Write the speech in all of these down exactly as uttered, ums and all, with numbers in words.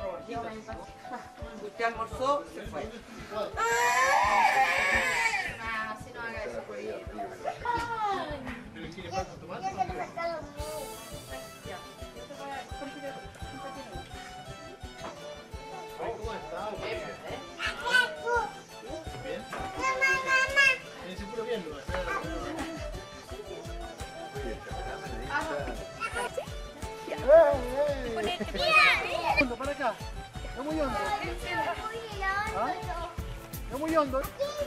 Usted almorzó, se fue. Ah, si no haga eso. ¿Cómo está? Bien. Bien. ¿Tienes puro bien, no? Para acá. No muy hondo. ¿Ah? No muy hondo.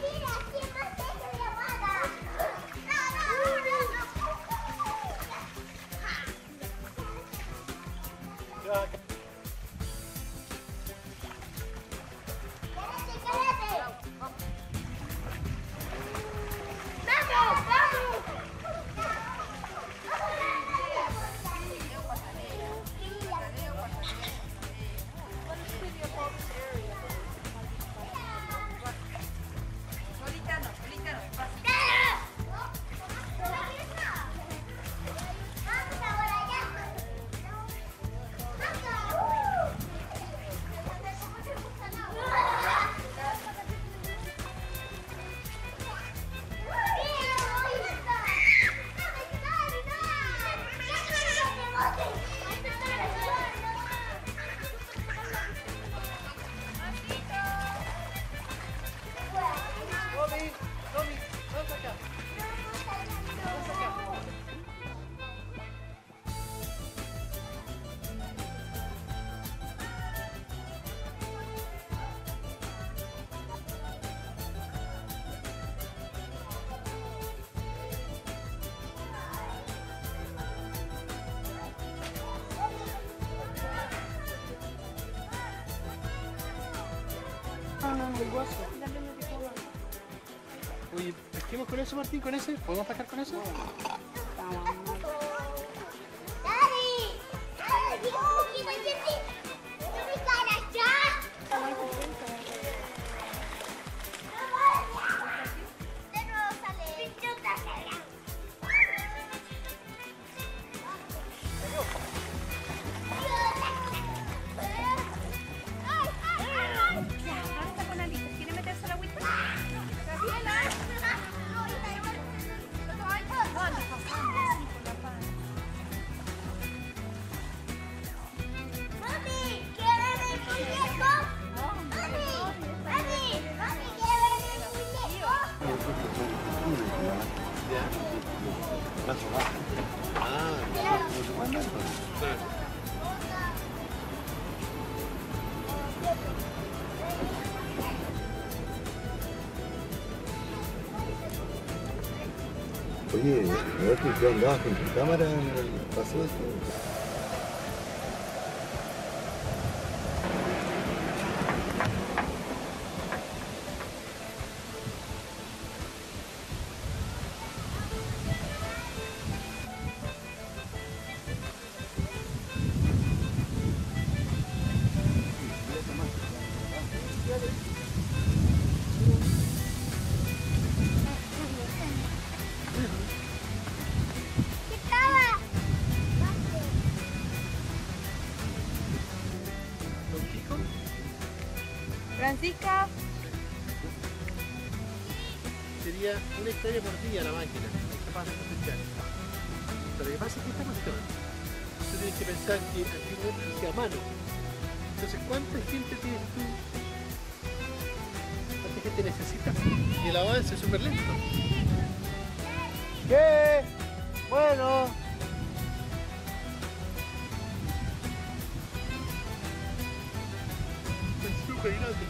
Oye, pesquemos con eso, Martín, con ese. ¿Podemos pescar con eso? Oye, ¿no es que tú andabas con tu cámara en el paseo esto? Francisca. Sería una hectárea por día la máquina, es capaz de cosechar. Pero lo que pasa es que esta cuestión, tú tienes que pensar que aquí no se hace a mano. Entonces, ¿cuánta gente tienes tú? ¿Cuánta gente necesitas? Y el avance es súper lento. ¿Qué? Bueno. Es súper grande.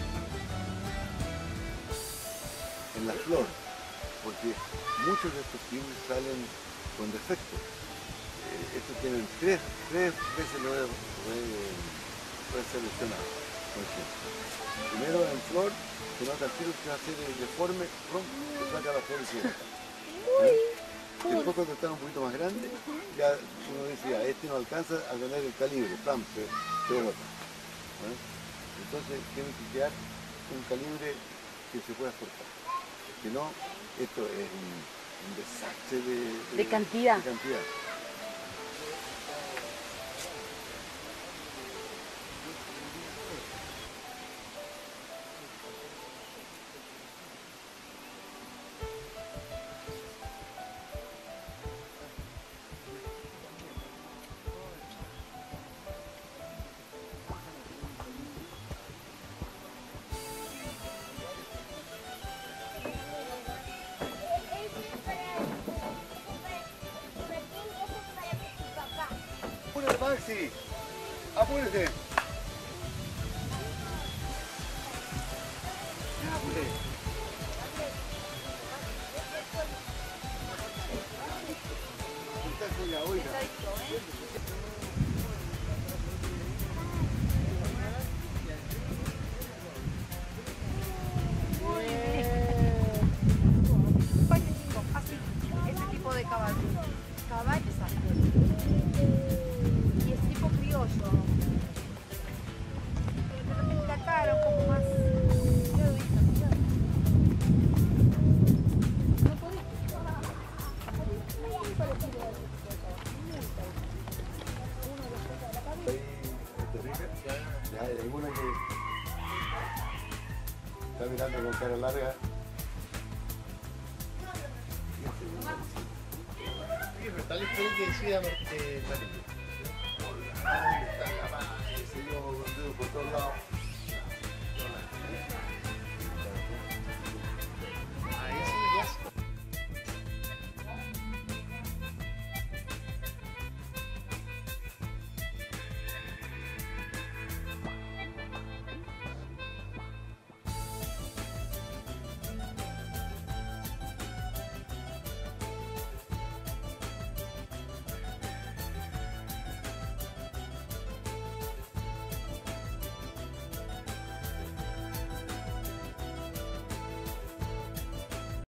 En la flor, porque muchos de estos fibres salen con defectos. Eh, estos tienen tres, tres veces lo he, he seleccionado, por ejemplo. Primero en flor, se nota el tiro que va a ser deforme, ¡prum! Se saca la flor y se bota. Después cuando están un poquito más grandes, ya uno dice, ya, este no alcanza a tener el calibre, ¡plam! Se, se bota. ¿Eh? Entonces tienen que quedar un calibre que se pueda exportar. Que no, esto es un, un desastre de, de, De cantidad. de cantidad. sí. Apúrese. Muy bien. Así, ese tipo de caballo. Caballo exacto. Y es tipo criollo. Pero de repente la cara un poco más redudita. No podés. Ya, hay alguna que está mirando con cara larga. Sí, pero tal vez fue el que decía porque... Ay, está capaz, se dio con dedo por todos lados.